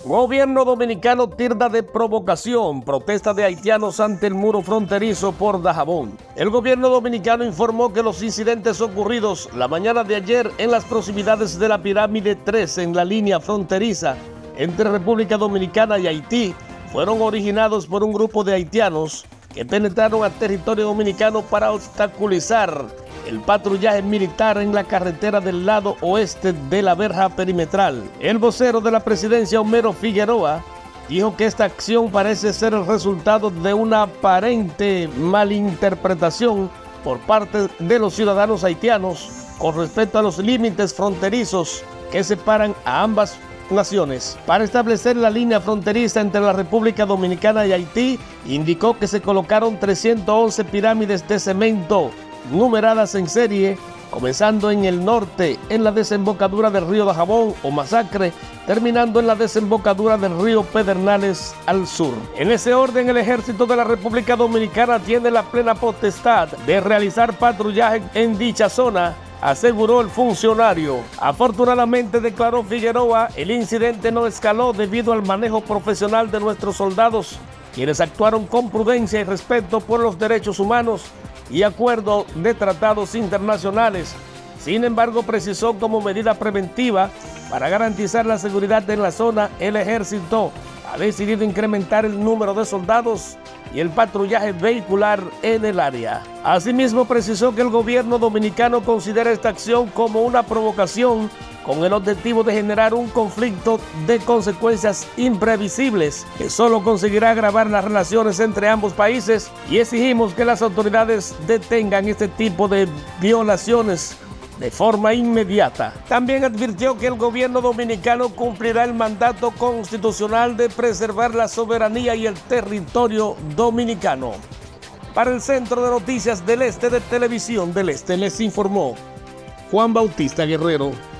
Gobierno dominicano tilda de provocación protesta de haitianos ante el muro fronterizo por Dajabón. El gobierno dominicano informó que los incidentes ocurridos la mañana de ayer en las proximidades de la Pirámide 3 en la línea fronteriza entre República Dominicana y Haití fueron originados por un grupo de haitianos que penetraron a territorio dominicano para obstaculizar el patrullaje militar en la carretera del lado oeste de la verja perimetral. El vocero de la presidencia, Homero Figueroa, dijo que esta acción parece ser el resultado de una aparente malinterpretación por parte de los ciudadanos haitianos con respecto a los límites fronterizos que separan a ambas naciones. Para establecer la línea fronteriza entre la República Dominicana y Haití, indicó que se colocaron 311 pirámides de cemento numeradas en serie, comenzando en el norte, en la desembocadura del río Dajabón o Masacre, terminando en la desembocadura del río Pedernales al sur. En ese orden, el Ejército de la República Dominicana tiene la plena potestad de realizar patrullaje en dicha zona, aseguró el funcionario. Afortunadamente, declaró Figueroa, el incidente no escaló debido al manejo profesional de nuestros soldados, quienes actuaron con prudencia y respeto por los derechos humanos y acuerdo de tratados internacionales. Sin embargo, precisó, como medida preventiva para garantizar la seguridad en la zona, el ejército ha decidido incrementar el número de soldados y el patrullaje vehicular en el área. Asimismo, precisó que el gobierno dominicano considera esta acción como una provocación con el objetivo de generar un conflicto de consecuencias imprevisibles que solo conseguirá agravar las relaciones entre ambos países, y exigimos que las autoridades detengan este tipo de violaciones de forma inmediata. También advirtió que el gobierno dominicano cumplirá el mandato constitucional de preservar la soberanía y el territorio dominicano. Para el Centro de Noticias del Este de Televisión del Este les informó Juan Bautista Guerrero.